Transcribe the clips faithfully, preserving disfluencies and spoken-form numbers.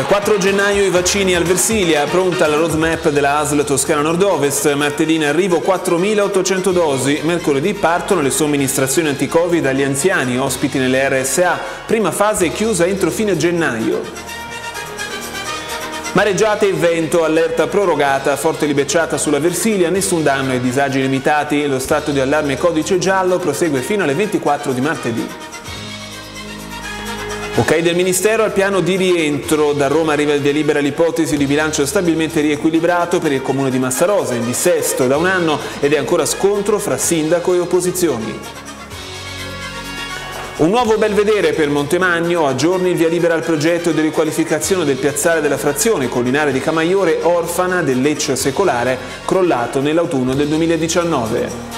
Dal quattro gennaio i vaccini al Versilia, pronta la roadmap della A S L Toscana Nord-Ovest, martedì in arrivo quattromilaottocento dosi, mercoledì partono le somministrazioni anti-Covid agli anziani ospiti nelle R S A, prima fase chiusa entro fine gennaio. Mareggiate e vento, allerta prorogata, forte libecciata sulla Versilia, nessun danno e disagi limitati, lo stato di allarme codice giallo prosegue fino alle ventiquattro di martedì. Ok del Ministero al piano di rientro. Da Roma arriva il via libera l'ipotesi di bilancio stabilmente riequilibrato per il comune di Massarosa, in dissesto da un anno ed è ancora scontro fra sindaco e opposizioni. Un nuovo belvedere per Montemagno, a giorni il via libera al progetto di riqualificazione del piazzale della frazione collinare di Camaiore, orfana del Lecce secolare, crollato nell'autunno del duemiladiciannove.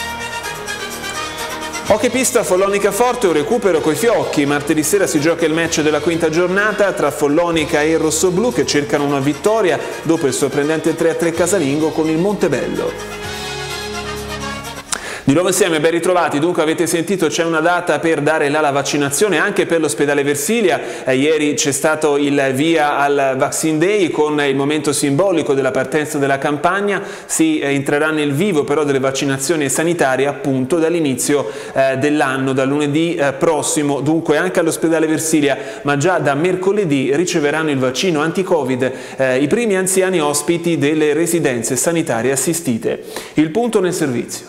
Hockey pista Follonica Forte, un recupero coi fiocchi. Martedì sera si gioca il match della quinta giornata tra Follonica e il Rossoblu che cercano una vittoria dopo il sorprendente tre a tre casalingo con il Montebello. Di nuovo insieme, ben ritrovati. Dunque avete sentito, c'è una data per dare là la vaccinazione anche per l'ospedale Versilia. Eh, ieri c'è stato il via al Vaccine Day con il momento simbolico della partenza della campagna. Si eh, entrerà nel vivo però delle vaccinazioni sanitarie appunto dall'inizio eh, dell'anno, dal lunedì eh, prossimo. Dunque anche all'ospedale Versilia, ma già da mercoledì riceveranno il vaccino anti-Covid eh, i primi anziani ospiti delle residenze sanitarie assistite. Il punto nel servizio.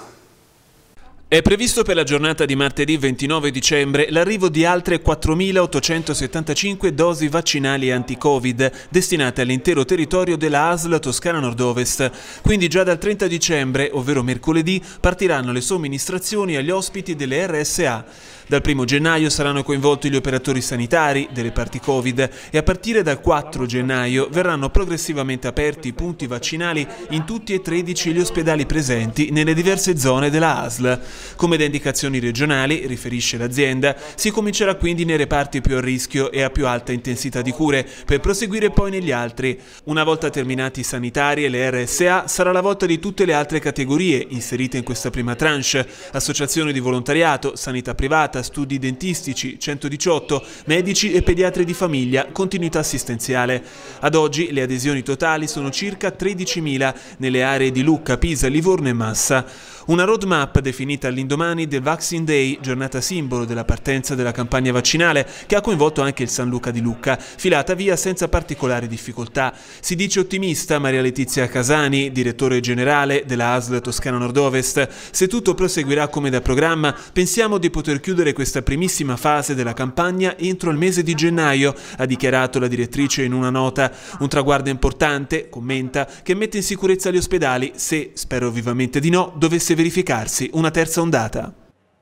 È previsto per la giornata di martedì ventinove dicembre l'arrivo di altre quattromilaottocentosettantacinque dosi vaccinali anti-Covid destinate all'intero territorio della A S L Toscana Nord-Ovest. Quindi già dal trenta dicembre, ovvero mercoledì, partiranno le somministrazioni agli ospiti delle R S A. Dal primo gennaio saranno coinvolti gli operatori sanitari delle parti Covid e a partire dal quattro gennaio verranno progressivamente aperti i punti vaccinali in tutti e tredici gli ospedali presenti nelle diverse zone della A S L. Come da indicazioni regionali, riferisce l'azienda, si comincerà quindi nei reparti più a rischio e a più alta intensità di cure, per proseguire poi negli altri. Una volta terminati i sanitari e le R S A, sarà la volta di tutte le altre categorie inserite in questa prima tranche: associazioni di volontariato, sanità privata, studi dentistici, centodiciotto, medici e pediatri di famiglia, continuità assistenziale. Ad oggi le adesioni totali sono circa tredicimila nelle aree di Lucca, Pisa, Livorno e Massa. Una roadmap definita all'indomani del Vaccine Day, giornata simbolo della partenza della campagna vaccinale, che ha coinvolto anche il San Luca di Lucca, filata via senza particolari difficoltà. Si dice ottimista Maria Letizia Casani, direttore generale della A S L Toscana Nord-Ovest. Se tutto proseguirà come da programma, pensiamo di poter chiudere questa primissima fase della campagna entro il mese di gennaio, ha dichiarato la direttrice in una nota. Un traguardo importante, commenta, che mette in sicurezza gli ospedali se, spero vivamente di no, dovesse verificarsi una terza ondata.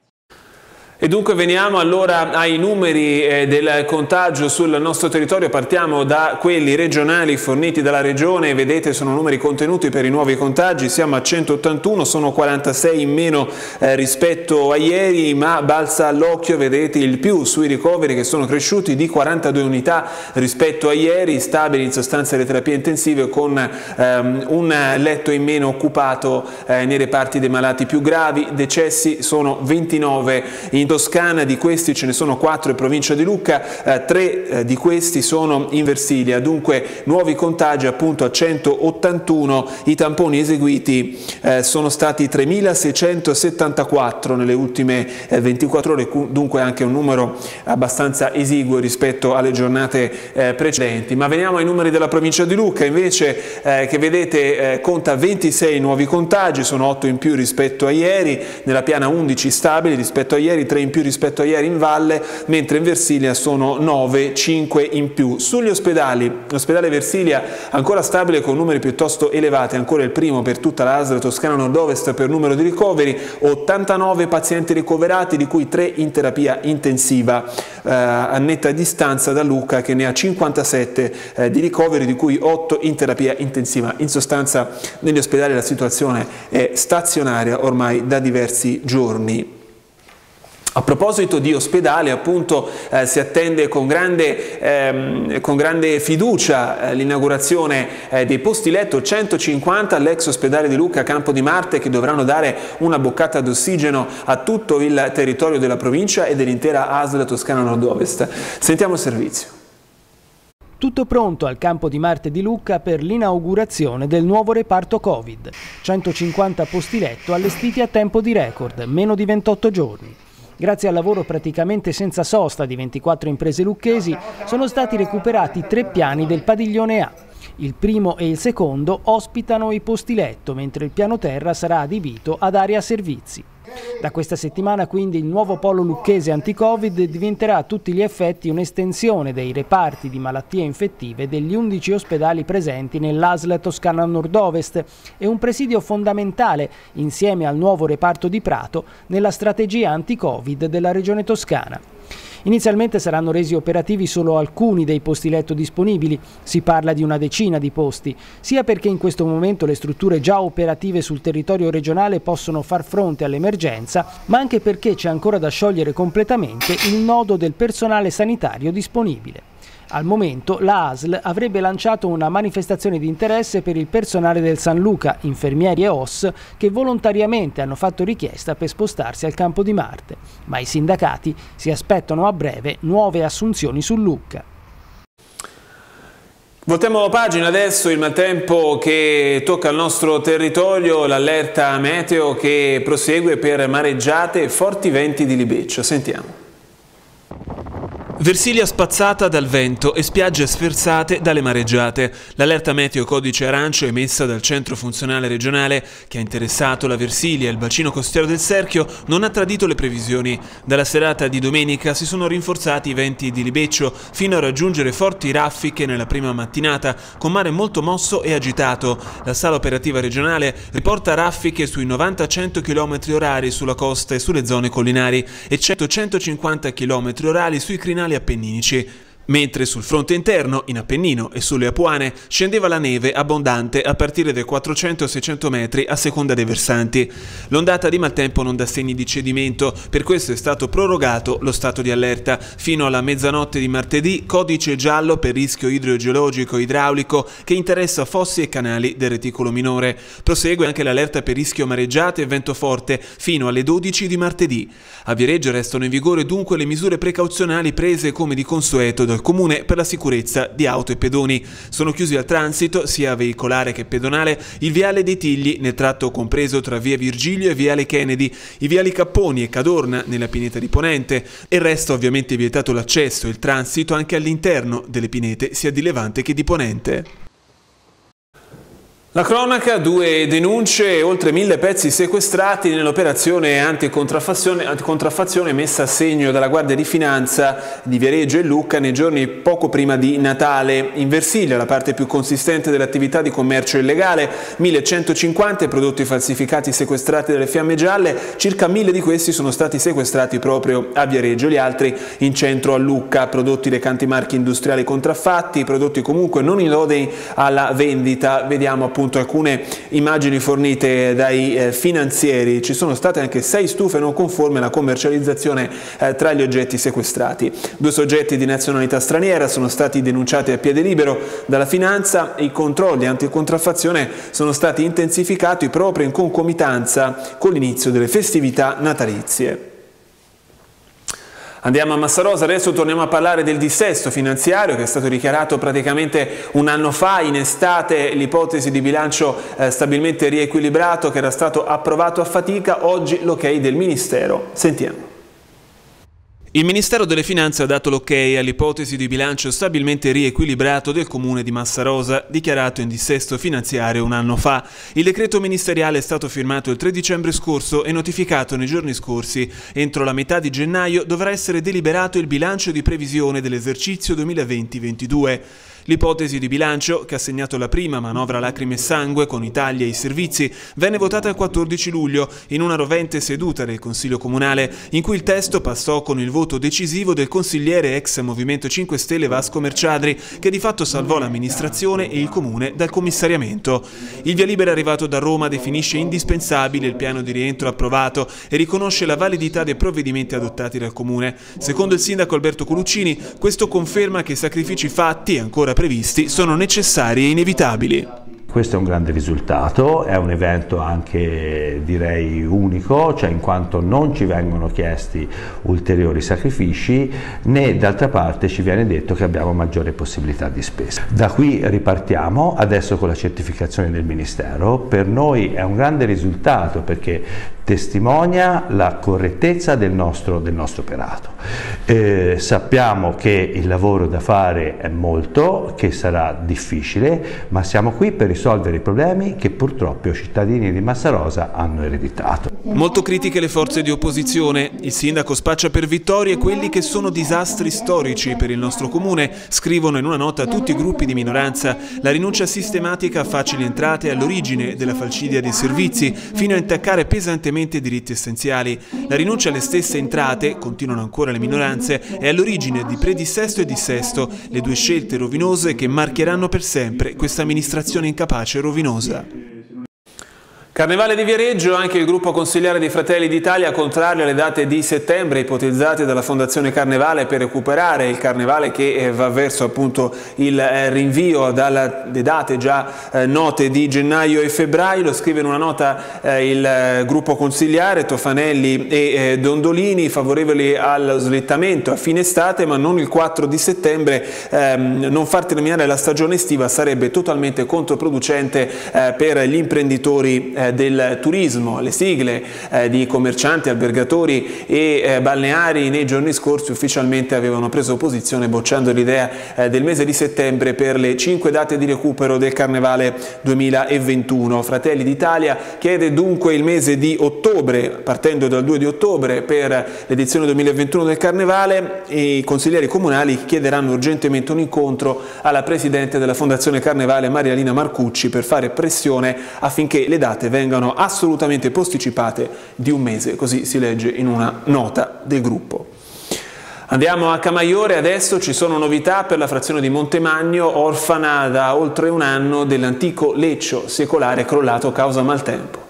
E dunque veniamo allora ai numeri eh, del contagio sul nostro territorio. Partiamo da quelli regionali forniti dalla regione. Vedete, sono numeri contenuti per i nuovi contagi. Siamo a centottantuno, sono quarantasei in meno eh, rispetto a ieri, ma balza all'occhio, vedete, il più sui ricoveri che sono cresciuti di quarantadue unità rispetto a ieri, stabili in sostanza le terapie intensive con ehm, un letto in meno occupato eh, nei reparti dei malati più gravi. Decessi sono ventinove in Toscana, di questi ce ne sono quattro in provincia di Lucca, eh, tre eh, di questi sono in Versilia. Dunque nuovi contagi appunto a centottantuno, i tamponi eseguiti eh, sono stati tremilaseicentosettantaquattro nelle ultime eh, ventiquattro ore, dunque anche un numero abbastanza esiguo rispetto alle giornate eh, precedenti. Ma veniamo ai numeri della provincia di Lucca invece, eh, che vedete eh, conta ventisei nuovi contagi, sono otto in più rispetto a ieri, nella piana undici stabili rispetto a ieri, tre in più rispetto a ieri in valle, mentre in Versilia sono nove, cinque in più. Sugli ospedali, l'ospedale Versilia ancora stabile con numeri piuttosto elevati, ancora il primo per tutta la A S L Toscana Nord-Ovest per numero di ricoveri, ottantanove pazienti ricoverati, di cui tre in terapia intensiva, eh, a netta distanza da Lucca che ne ha cinquantasette eh, di ricoveri, di cui otto in terapia intensiva. In sostanza negli ospedali la situazione è stazionaria ormai da diversi giorni. A proposito di ospedali, appunto, eh, si attende con grande, ehm, con grande fiducia eh, l'inaugurazione eh, dei posti letto centocinquanta all'ex ospedale di Lucca Campo di Marte, che dovranno dare una boccata d'ossigeno a tutto il territorio della provincia e dell'intera A S L Toscana Nord-Ovest. Sentiamo il servizio. Tutto pronto al campo di Marte di Lucca per l'inaugurazione del nuovo reparto Covid. centocinquanta posti letto allestiti a tempo di record, meno di ventotto giorni. Grazie al lavoro praticamente senza sosta di ventiquattro imprese lucchesi, sono stati recuperati tre piani del padiglione A. Il primo e il secondo ospitano i posti letto, mentre il piano terra sarà adibito ad area servizi. Da questa settimana quindi il nuovo polo lucchese anti-Covid diventerà a tutti gli effetti un'estensione dei reparti di malattie infettive degli undici ospedali presenti nell'A S L Toscana Nord-Ovest e un presidio fondamentale, insieme al nuovo reparto di Prato, nella strategia anti-Covid della Regione Toscana. Inizialmente saranno resi operativi solo alcuni dei posti letto disponibili, si parla di una decina di posti, sia perché in questo momento le strutture già operative sul territorio regionale possono far fronte all'emergenza, ma anche perché c'è ancora da sciogliere completamente il nodo del personale sanitario disponibile. Al momento la A S L avrebbe lanciato una manifestazione di interesse per il personale del San Luca, infermieri e O S, che volontariamente hanno fatto richiesta per spostarsi al campo di Marte, ma i sindacati si aspettano a breve nuove assunzioni su Lucca. Voltiamo pagina adesso, il maltempo che tocca il nostro territorio, l'allerta meteo che prosegue per mareggiate e forti venti di libeccio. Sentiamo. Versilia spazzata dal vento e spiagge sferzate dalle mareggiate. L'allerta meteo codice arancio emessa dal centro funzionale regionale che ha interessato la Versilia e il bacino costiero del Serchio non ha tradito le previsioni. Dalla serata di domenica si sono rinforzati i venti di libeccio fino a raggiungere forti raffiche nella prima mattinata con mare molto mosso e agitato. La sala operativa regionale riporta raffiche sui novanta cento chilometri orari sulla costa e sulle zone collinari e cento centocinquanta chilometri orari sui crinali appenninici, mentre sul fronte interno, in Appennino e sulle Apuane, scendeva la neve abbondante a partire dai quattrocento seicento metri a seconda dei versanti. L'ondata di maltempo non dà segni di cedimento, per questo è stato prorogato lo stato di allerta fino alla mezzanotte di martedì, codice giallo per rischio idrogeologico e idraulico che interessa fossi e canali del reticolo minore. Prosegue anche l'allerta per rischio mareggiate e vento forte fino alle dodici di martedì. A Viareggio restano in vigore dunque le misure precauzionali prese come di consueto dal Comune per la sicurezza di auto e pedoni. Sono chiusi al transito, sia veicolare che pedonale, il viale dei Tigli nel tratto compreso tra via Virgilio e viale Kennedy, i viali Capponi e Cadorna nella pineta di Ponente e resta ovviamente vietato l'accesso e il transito anche all'interno delle pinete sia di Levante che di Ponente. La cronaca, due denunce e oltre mille pezzi sequestrati nell'operazione anticontraffazione, anticontraffazione messa a segno dalla Guardia di Finanza di Viareggio e Lucca nei giorni poco prima di Natale. In Versilia, la parte più consistente dell'attività di commercio illegale, millecentocinquanta prodotti falsificati sequestrati dalle Fiamme Gialle, circa mille di questi sono stati sequestrati proprio a Viareggio, gli altri in centro a Lucca, prodotti recanti marchi industriali contraffatti, prodotti comunque non idonei alla vendita. Vediamo appunto alcune immagini fornite dai eh, finanzieri. Ci sono state anche sei stufe non conformi alla commercializzazione eh, tra gli oggetti sequestrati. Due soggetti di nazionalità straniera sono stati denunciati a piede libero dalla finanza e i controlli anticontraffazione sono stati intensificati proprio in concomitanza con l'inizio delle festività natalizie. Andiamo a Massarosa, adesso torniamo a parlare del dissesto finanziario che è stato dichiarato praticamente un anno fa, in estate l'ipotesi di bilancio eh, stabilmente riequilibrato che era stato approvato a fatica, oggi l'ok del Ministero. Sentiamo. Il Ministero delle Finanze ha dato l'ok all'ipotesi di bilancio stabilmente riequilibrato del Comune di Massarosa, dichiarato in dissesto finanziario un anno fa. Il decreto ministeriale è stato firmato il tre dicembre scorso e notificato nei giorni scorsi. Entro la metà di gennaio dovrà essere deliberato il bilancio di previsione dell'esercizio duemilaventi ventidue. L'ipotesi di bilancio, che ha segnato la prima manovra lacrime e sangue con i tagli ai servizi, venne votata il quattordici luglio in una rovente seduta del Consiglio Comunale, in cui il testo passò con il voto decisivo del consigliere ex Movimento cinque Stelle Vasco Merciadri, che di fatto salvò l'amministrazione e il Comune dal commissariamento. Il via libera arrivato da Roma definisce indispensabile il piano di rientro approvato e riconosce la validità dei provvedimenti adottati dal Comune. Secondo il sindaco Alberto Coluccini, questo conferma che i sacrifici fatti, ancora previsti, sono necessari e inevitabili. Questo è un grande risultato, è un evento anche direi unico, cioè in quanto non ci vengono chiesti ulteriori sacrifici né d'altra parte ci viene detto che abbiamo maggiore possibilità di spesa. Da qui ripartiamo adesso con la certificazione del Ministero. Per noi è un grande risultato perché testimonia la correttezza del nostro, del nostro operato. Eh, sappiamo che il lavoro da fare è molto, che sarà difficile, ma siamo qui per risolvere i problemi che purtroppo i cittadini di Massarosa hanno ereditato. Molto critiche le forze di opposizione. Il sindaco spaccia per vittorie quelli che sono disastri storici per il nostro comune, scrivono in una nota tutti i gruppi di minoranza. La rinuncia sistematica a facili entrate è all'origine della falcidia dei servizi, fino a intaccare pesantemente i diritti essenziali. La rinuncia alle stesse entrate, continuano ancora le minoranze, è all'origine di predissesto e dissesto, le due scelte rovinose che marcheranno per sempre questa amministrazione incapace e rovinosa. Carnevale di Viareggio, anche il gruppo consigliare dei Fratelli d'Italia contrario alle date di settembre ipotizzate dalla Fondazione Carnevale per recuperare il Carnevale che va verso appunto il rinvio dalle date già eh, note di gennaio e febbraio. Lo scrive in una nota eh, il gruppo consigliare, Tofanelli e eh, Dondolini, favorevoli allo slittamento a fine estate, ma non il quattro di settembre. Ehm, non far terminare la stagione estiva sarebbe totalmente controproducente eh, per gli imprenditori eh, del turismo. Le sigle eh, di commercianti, albergatori e eh, balneari nei giorni scorsi ufficialmente avevano preso posizione bocciando l'idea eh, del mese di settembre per le cinque date di recupero del Carnevale duemilaventuno. Fratelli d'Italia chiede dunque il mese di ottobre, partendo dal due di ottobre per l'edizione duemilaventuno del Carnevale, e i consiglieri comunali chiederanno urgentemente un incontro alla Presidente della Fondazione Carnevale Marialina Marcucci per fare pressione affinché le date vengano assolutamente posticipate di un mese, così si legge in una nota del gruppo. Andiamo a Camaiore, adesso ci sono novità per la frazione di Montemagno, orfana da oltre un anno dell'antico leccio secolare crollato causa maltempo.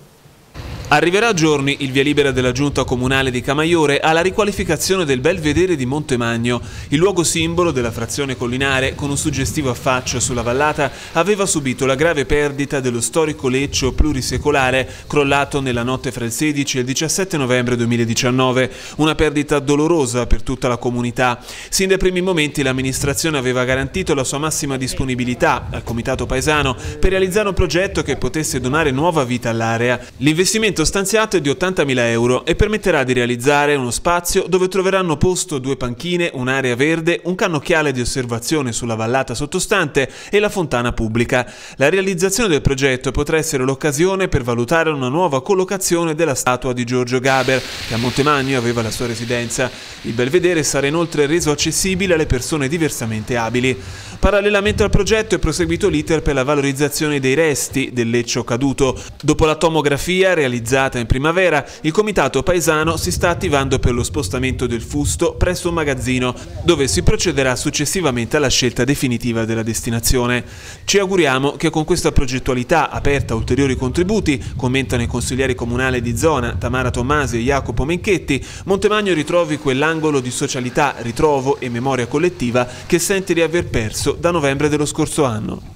Arriverà a giorni il via libera della giunta comunale di Camaiore alla riqualificazione del Belvedere di Montemagno. Il luogo simbolo della frazione collinare, con un suggestivo affaccio sulla vallata, aveva subito la grave perdita dello storico leccio plurisecolare crollato nella notte fra il sedici e il diciassette novembre duemiladiciannove. Una perdita dolorosa per tutta la comunità. Sin dai primi momenti l'amministrazione aveva garantito la sua massima disponibilità al comitato paesano per realizzare un progetto che potesse donare nuova vita all'area. L'investimento stanziato è di ottantamila euro e permetterà di realizzare uno spazio dove troveranno posto due panchine, un'area verde, un cannocchiale di osservazione sulla vallata sottostante e la fontana pubblica. La realizzazione del progetto potrà essere l'occasione per valutare una nuova collocazione della statua di Giorgio Gaber, che a Montemagno aveva la sua residenza. Il Belvedere sarà inoltre reso accessibile alle persone diversamente abili. Parallelamente al progetto è proseguito l'iter per la valorizzazione dei resti del leccio caduto. Dopo la tomografia realizzata in primavera, il comitato paesano si sta attivando per lo spostamento del fusto presso un magazzino, dove si procederà successivamente alla scelta definitiva della destinazione. Ci auguriamo che con questa progettualità aperta a ulteriori contributi, commentano i consiglieri comunali di zona Tamara Tommasi e Jacopo Menchetti, Montemagno ritrovi quell'angolo di socialità, ritrovo e memoria collettiva che sente di aver perso da novembre dello scorso anno.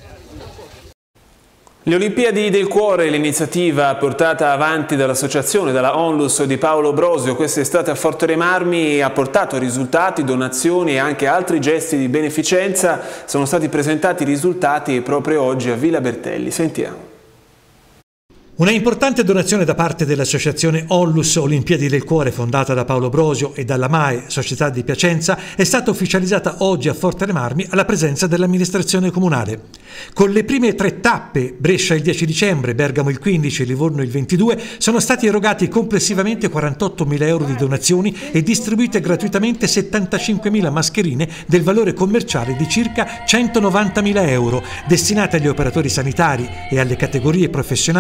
Le Olimpiadi del Cuore, l'iniziativa portata avanti dall'associazione, dalla Onlus di Paolo Brosio quest'estate a Forte dei Marmi, ha portato risultati, donazioni e anche altri gesti di beneficenza. Sono stati presentati i risultati proprio oggi a Villa Bertelli. Sentiamo. Una importante donazione da parte dell'associazione Onlus Olimpiadi del Cuore, fondata da Paolo Brosio e dalla M A E, Società di Piacenza, è stata ufficializzata oggi a Forte dei Marmi alla presenza dell'amministrazione comunale. Con le prime tre tappe, Brescia il dieci dicembre, Bergamo il quindici e Livorno il ventidue, sono stati erogati complessivamente quarantottomila euro di donazioni e distribuite gratuitamente settantacinquemila mascherine del valore commerciale di circa centonovantamila euro, destinate agli operatori sanitari e alle categorie professionali in prima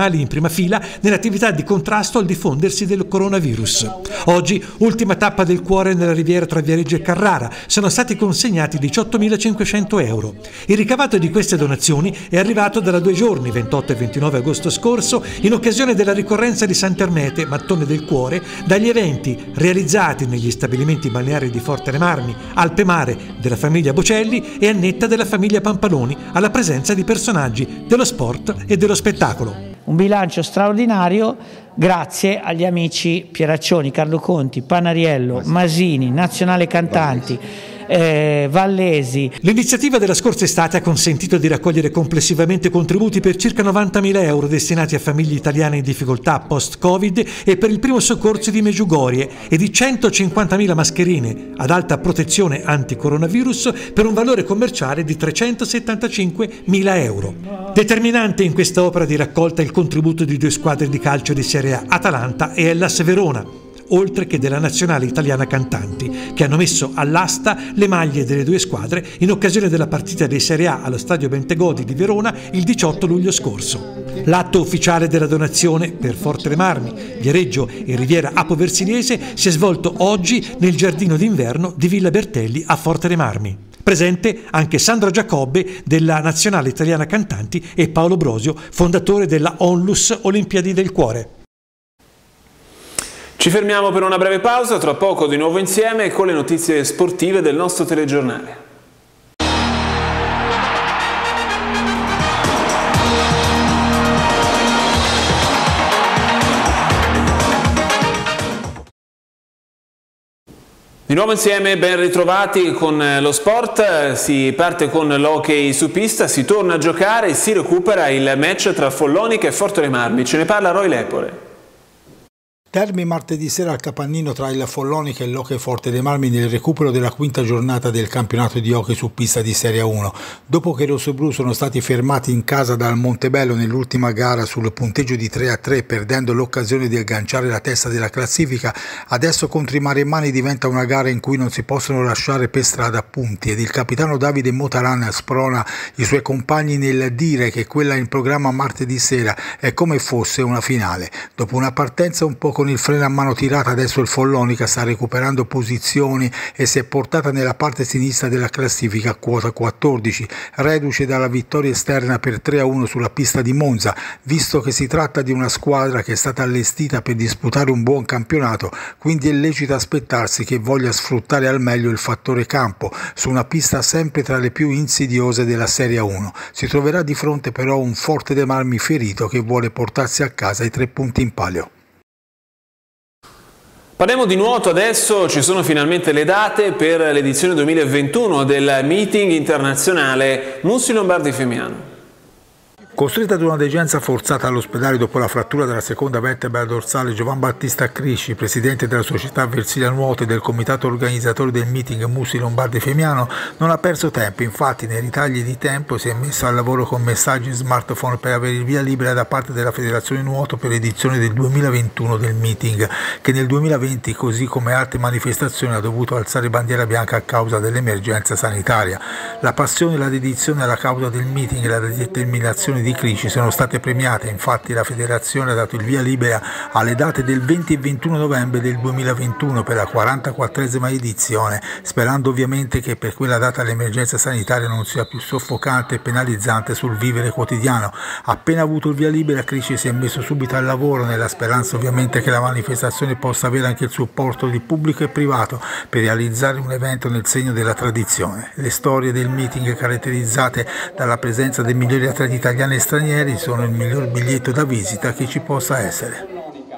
prima fila nell'attività di contrasto al diffondersi del coronavirus. Oggi, ultima tappa del cuore nella riviera tra Viareggio e Carrara, sono stati consegnati diciottomilacinquecento euro. Il ricavato di queste donazioni è arrivato da due giorni, ventotto e ventinove agosto scorso, in occasione della ricorrenza di Sant'Ermete, Mattone del Cuore, dagli eventi realizzati negli stabilimenti balneari di Forte dei Marmi, Alpemare della famiglia Bocelli e Annetta della famiglia Pampaloni, alla presenza di personaggi dello sport e dello spettacolo. Un bilancio straordinario grazie agli amici Pieraccioni, Carlo Conti, Panariello, Masini, Nazionale Cantanti, Eh, Vallesi. L'iniziativa della scorsa estate ha consentito di raccogliere complessivamente contributi per circa novantamila euro destinati a famiglie italiane in difficoltà post-Covid e per il primo soccorso di Meggiugorie e di centocinquantamila mascherine ad alta protezione anti-coronavirus per un valore commerciale di trecentosettantacinquemila euro. Determinante in questa opera di raccolta il contributo di due squadre di calcio di Serie A, Atalanta e Hellas Verona, oltre che della nazionale italiana Cantanti, che hanno messo all'asta le maglie delle due squadre in occasione della partita di Serie A allo stadio Bentegodi di Verona il diciotto luglio scorso. L'atto ufficiale della donazione per Forte dei Marmi, Viareggio e Riviera Apo Versiliese si è svolto oggi nel giardino d'inverno di Villa Bertelli a Forte dei Marmi. Presente anche Sandro Giacobbe della Nazionale Italiana Cantanti e Paolo Brosio, fondatore della Onlus Olimpiadi del Cuore. Ci fermiamo per una breve pausa, tra poco di nuovo insieme con le notizie sportive del nostro telegiornale. Di nuovo insieme, ben ritrovati con lo sport. Si parte con l'hockey su pista, si torna a giocare e si recupera il match tra Follonica e Forte dei Marmi. Ce ne parla Roy Lepore. Termine martedì sera al Capannino tra il Follonica e l'Hockey Forte dei Marmi nel recupero della quinta giornata del campionato di hockey su pista di Serie uno. Dopo che i rossoblu sono stati fermati in casa dal Montebello nell'ultima gara sul punteggio di tre a tre, perdendo l'occasione di agganciare la testa della classifica, adesso contro i Maremmani diventa una gara in cui non si possono lasciare per strada punti ed il capitano Davide Motaran sprona i suoi compagni nel dire che quella in programma martedì sera è come fosse una finale. Dopo una partenza un po' con il freno a mano tirata, adesso il Follonica sta recuperando posizioni e si è portata nella parte sinistra della classifica a quota quattordici, reduce dalla vittoria esterna per tre a uno sulla pista di Monza, visto che si tratta di una squadra che è stata allestita per disputare un buon campionato, quindi è lecito aspettarsi che voglia sfruttare al meglio il fattore campo, su una pista sempre tra le più insidiose della Serie uno. Si troverà di fronte però un Forte dei Marmi ferito che vuole portarsi a casa i tre punti in palio. Parliamo di nuoto adesso, ci sono finalmente le date per l'edizione duemilaventuno del meeting internazionale Mussi Lombardi Femiano. Costretta ad una degenza forzata all'ospedale dopo la frattura della seconda vertebra dorsale, Giovan Battista Crisci, presidente della società Versilia Nuoto e del comitato organizzatore del meeting Mussi Lombardi Femiano, non ha perso tempo. Infatti nei ritagli di tempo si è messo al lavoro con messaggi smartphone per avere il via libera da parte della Federazione Nuoto per l'edizione del duemilaventuno del meeting, che nel duemilaventi, così come altre manifestazioni, ha dovuto alzare bandiera bianca a causa dell'emergenza sanitaria. La passione e la dedizione alla causa del meeting e la determinazione di Crisci sono state premiate. Infatti la federazione ha dato il via libera alle date del venti e ventuno novembre del duemilaventuno per la quarantaquattresima edizione, sperando ovviamente che per quella data l'emergenza sanitaria non sia più soffocante e penalizzante sul vivere quotidiano. Appena avuto il via libera, Crisci si è messo subito al lavoro, nella speranza ovviamente che la manifestazione possa avere anche il supporto di pubblico e privato per realizzare un evento nel segno della tradizione. Le storie del meeting, caratterizzate dalla presenza dei migliori atleti italiani e stranieri, sono il miglior biglietto da visita che ci possa essere.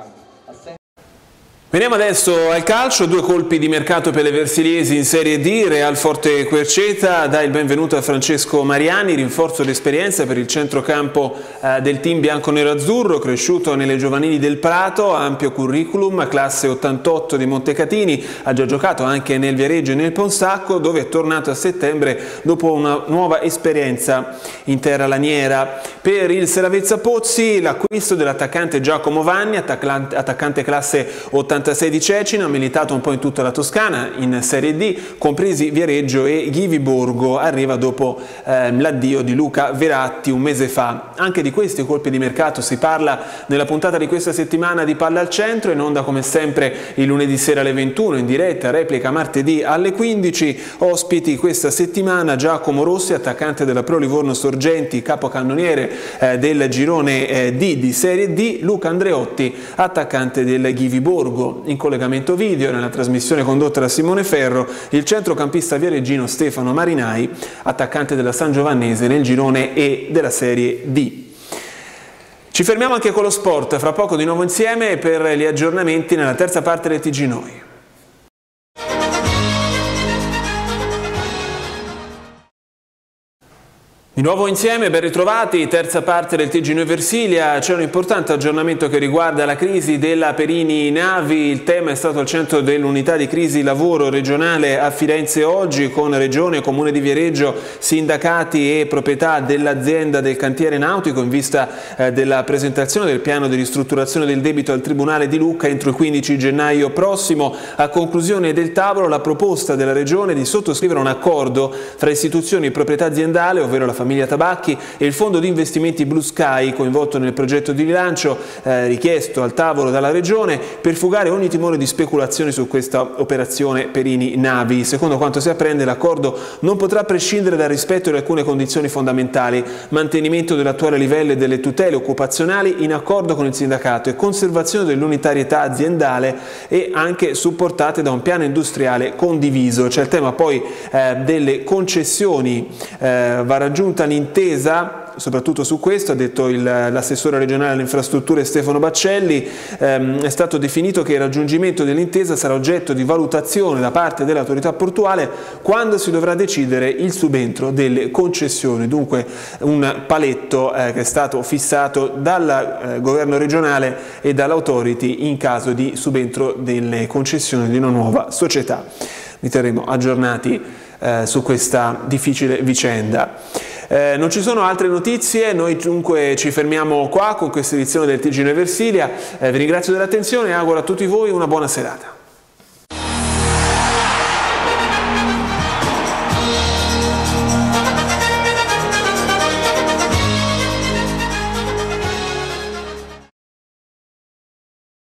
Veniamo adesso al calcio, due colpi di mercato per le versiliesi in Serie D. Real Forte Querceta dà il benvenuto a Francesco Mariani, rinforzo d'esperienza per il centrocampo eh, del team bianco-nero-azzurro, cresciuto nelle giovanili del Prato, ampio curriculum, classe ottantotto di Montecatini, ha già giocato anche nel Viareggio e nel Ponsacco, dove è tornato a settembre dopo una nuova esperienza in terra laniera. Per il Seravezza Pozzi l'acquisto dell'attaccante Giacomo Vanni, attaccante classe ottantotto ottantasei di Cecina, ha militato un po' in tutta la Toscana in Serie D, compresi Viareggio e Ghivi Borgo, arriva dopo eh, l'addio di Luca Veratti un mese fa. Anche di questi colpi di mercato si parla nella puntata di questa settimana di Palla al Centro, in onda come sempre il lunedì sera alle ventuno, in diretta, replica martedì alle quindici. Ospiti questa settimana Giacomo Rossi, attaccante della Pro Livorno Sorgenti, capocannoniere eh, del girone eh, D di Serie D, Luca Andreotti, attaccante del Ghivi Borgo. In collegamento video, nella trasmissione condotta da Simone Ferro, il centrocampista viareggino Stefano Marinai, attaccante della San Giovannese nel girone E della Serie D. Ci fermiamo anche con lo sport, fra poco di nuovo insieme per gli aggiornamenti nella terza parte del T G Noi. Di nuovo insieme, ben ritrovati, terza parte del T G Noi Versilia. C'è un importante aggiornamento che riguarda la crisi della Perini Navi. Il tema è stato al centro dell'unità di crisi lavoro regionale a Firenze oggi, con Regione, Comune di Viareggio, sindacati e proprietà dell'azienda del cantiere nautico, in vista eh, della presentazione del piano di ristrutturazione del debito al Tribunale di Lucca entro il quindici gennaio prossimo. A conclusione del tavolo, la proposta della Regione di sottoscrivere un accordo fra istituzioni e proprietà aziendale, ovvero la famiglia Tabacchi, e il fondo di investimenti Blue Sky, coinvolto nel progetto di rilancio eh, richiesto al tavolo dalla Regione, per fugare ogni timore di speculazioni su questa operazione Perini Navi. Secondo quanto si apprende, l'accordo non potrà prescindere dal rispetto di alcune condizioni fondamentali: mantenimento dell'attuale livello delle tutele occupazionali in accordo con il sindacato e conservazione dell'unitarietà aziendale, e anche supportate da un piano industriale condiviso. C'è il tema poi eh, delle concessioni. Eh, va raggiunta l'intesa soprattutto su questo, ha detto l'assessore regionale alle infrastrutture Stefano Baccelli. Ehm, è stato definito che il raggiungimento dell'intesa sarà oggetto di valutazione da parte dell'autorità portuale quando si dovrà decidere il subentro delle concessioni. Dunque un paletto eh, che è stato fissato dal eh, governo regionale e dall'autority in caso di subentro delle concessioni di una nuova società. Vi terremo aggiornati eh, su questa difficile vicenda. Eh, non ci sono altre notizie, noi dunque ci fermiamo qua con questa edizione del T G Noi Versilia. Eh, vi ringrazio dell'attenzione e auguro a tutti voi una buona serata.